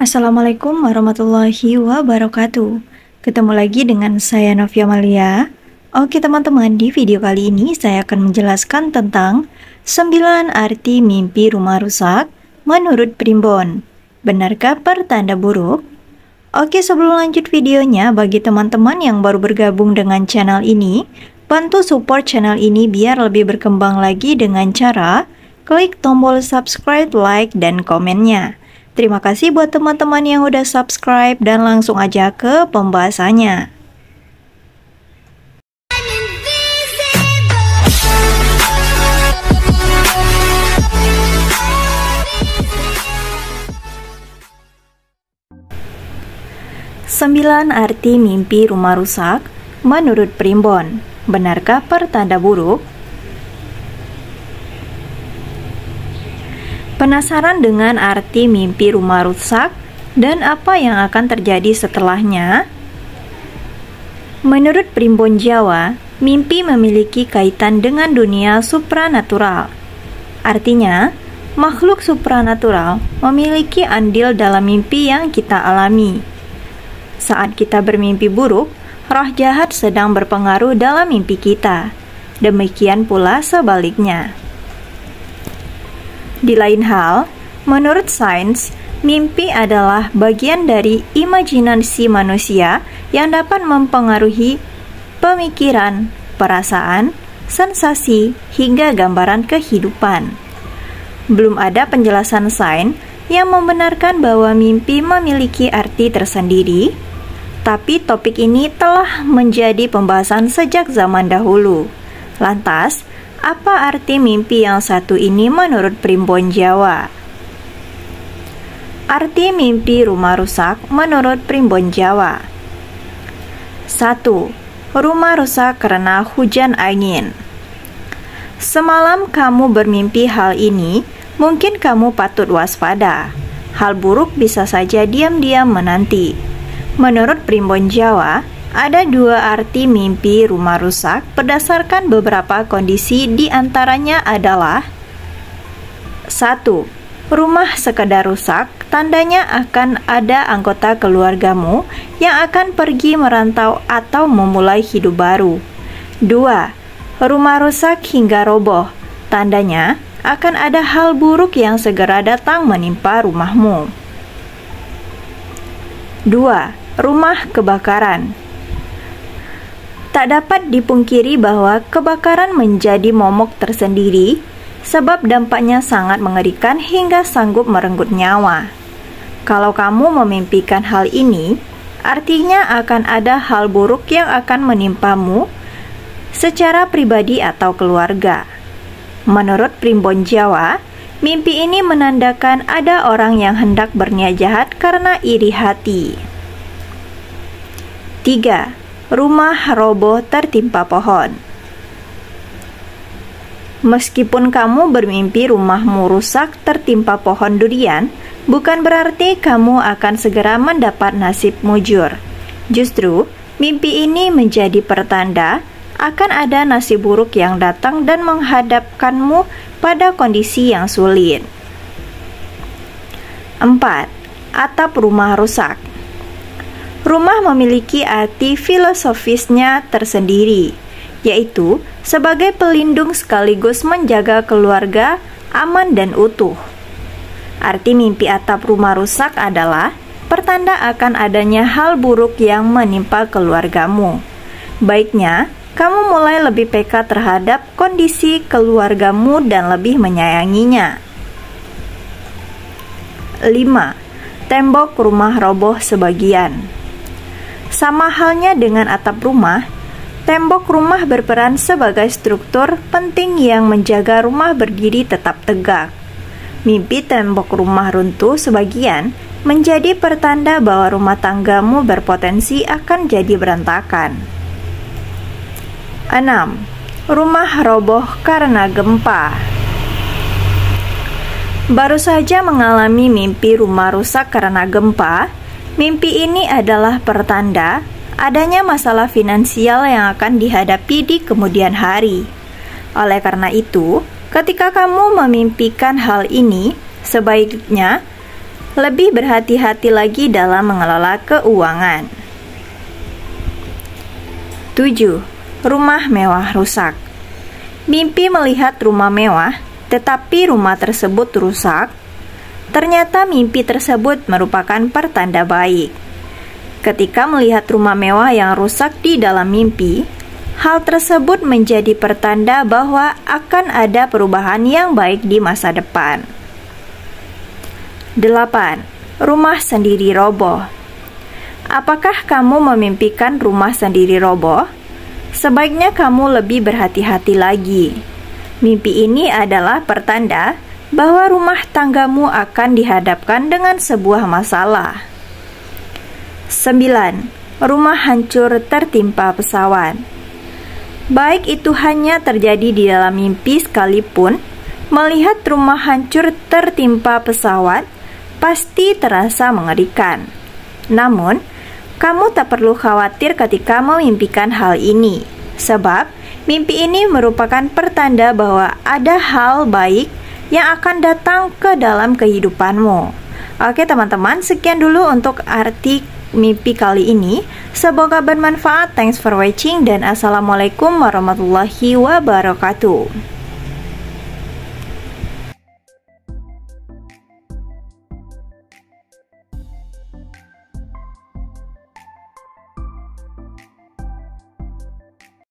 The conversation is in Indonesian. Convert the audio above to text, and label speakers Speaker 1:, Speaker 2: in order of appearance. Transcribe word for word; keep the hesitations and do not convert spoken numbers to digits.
Speaker 1: Assalamualaikum warahmatullahi wabarakatuh. Ketemu lagi dengan saya Novia Malia. Oke teman-teman, di video kali ini saya akan menjelaskan tentang sembilan arti mimpi rumah rusak menurut Primbon. Benarkah pertanda buruk? Oke, sebelum lanjut videonya, bagi teman-teman yang baru bergabung dengan channel ini, bantu support channel ini biar lebih berkembang lagi dengan cara klik tombol subscribe, like, dan komennya. Terima kasih buat teman-teman yang udah subscribe dan langsung aja ke pembahasannya. Sembilan arti mimpi rumah rusak menurut Primbon. Benarkah pertanda buruk? Penasaran dengan arti mimpi rumah rusak dan apa yang akan terjadi setelahnya? Menurut Primbon Jawa, mimpi memiliki kaitan dengan dunia supranatural. Artinya, makhluk supranatural memiliki andil dalam mimpi yang kita alami. Saat kita bermimpi buruk, roh jahat sedang berpengaruh dalam mimpi kita. Demikian pula sebaliknya. Di lain hal, menurut sains, mimpi adalah bagian dari imajinasi manusia yang dapat mempengaruhi pemikiran, perasaan, sensasi, hingga gambaran kehidupan. Belum ada penjelasan sains yang membenarkan bahwa mimpi memiliki arti tersendiri, tapi topik ini telah menjadi pembahasan sejak zaman dahulu. Lantas, apa arti mimpi yang satu ini menurut Primbon Jawa? Arti mimpi rumah rusak menurut Primbon Jawa. satu. Rumah rusak karena hujan angin. Semalam kamu bermimpi hal ini, mungkin kamu patut waspada. Hal buruk bisa saja diam-diam menanti. Menurut Primbon Jawa, ada dua arti mimpi rumah rusak berdasarkan beberapa kondisi, di antaranya adalah satu. Rumah sekedar rusak, tandanya akan ada anggota keluargamu yang akan pergi merantau atau memulai hidup baru. Dua. Rumah rusak hingga roboh, tandanya akan ada hal buruk yang segera datang menimpa rumahmu. Dua. Rumah kebakaran. Tak dapat dipungkiri bahwa kebakaran menjadi momok tersendiri, sebab dampaknya sangat mengerikan hingga sanggup merenggut nyawa. Kalau kamu memimpikan hal ini, artinya akan ada hal buruk yang akan menimpamu secara pribadi atau keluarga. Menurut Primbon Jawa, mimpi ini menandakan ada orang yang hendak berniat jahat karena iri hati. Tiga. Rumah roboh tertimpa pohon. Meskipun kamu bermimpi rumahmu rusak tertimpa pohon durian, bukan berarti kamu akan segera mendapat nasib mujur. Justru, mimpi ini menjadi pertanda akan ada nasib buruk yang datang dan menghadapkanmu pada kondisi yang sulit. Empat. Atap rumah rusak. Rumah memiliki arti filosofisnya tersendiri, yaitu sebagai pelindung sekaligus menjaga keluarga aman dan utuh. Arti mimpi atap rumah rusak adalah pertanda akan adanya hal buruk yang menimpa keluargamu. Baiknya, kamu mulai lebih peka terhadap kondisi keluargamu dan lebih menyayanginya. Lima. Tembok rumah roboh sebagian. Sama halnya dengan atap rumah, tembok rumah berperan sebagai struktur penting yang menjaga rumah berdiri tetap tegak. Mimpi tembok rumah runtuh sebagian menjadi pertanda bahwa rumah tanggamu berpotensi akan jadi berantakan. Enam. Rumah roboh karena gempa. Baru saja mengalami mimpi rumah rusak karena gempa. Mimpi ini adalah pertanda adanya masalah finansial yang akan dihadapi di kemudian hari. Oleh karena itu, ketika kamu memimpikan hal ini, sebaiknya lebih berhati-hati lagi dalam mengelola keuangan. tujuh. Rumah mewah rusak. Mimpi melihat rumah mewah, tetapi rumah tersebut rusak. Ternyata mimpi tersebut merupakan pertanda baik. Ketika melihat rumah mewah yang rusak di dalam mimpi, hal tersebut menjadi pertanda bahwa akan ada perubahan yang baik di masa depan. delapan. Rumah sendiri roboh. Apakah kamu memimpikan rumah sendiri roboh? Sebaiknya kamu lebih berhati-hati lagi. Mimpi ini adalah pertanda bahwa rumah tanggamu akan dihadapkan dengan sebuah masalah. sembilan. Rumah hancur tertimpa pesawat. Baik itu hanya terjadi di dalam mimpi sekalipun, melihat rumah hancur tertimpa pesawat pasti terasa mengerikan. Namun, kamu tak perlu khawatir ketika memimpikan hal ini, sebab mimpi ini merupakan pertanda bahwa ada hal baik yang akan datang ke dalam kehidupanmu. Oke teman-teman, sekian dulu untuk arti mimpi kali ini. Semoga bermanfaat. Thanks for watching dan assalamualaikum warahmatullahi wabarakatuh.